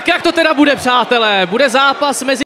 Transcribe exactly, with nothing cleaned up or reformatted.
Tak jak to teda bude, přátelé? Bude zápas mezi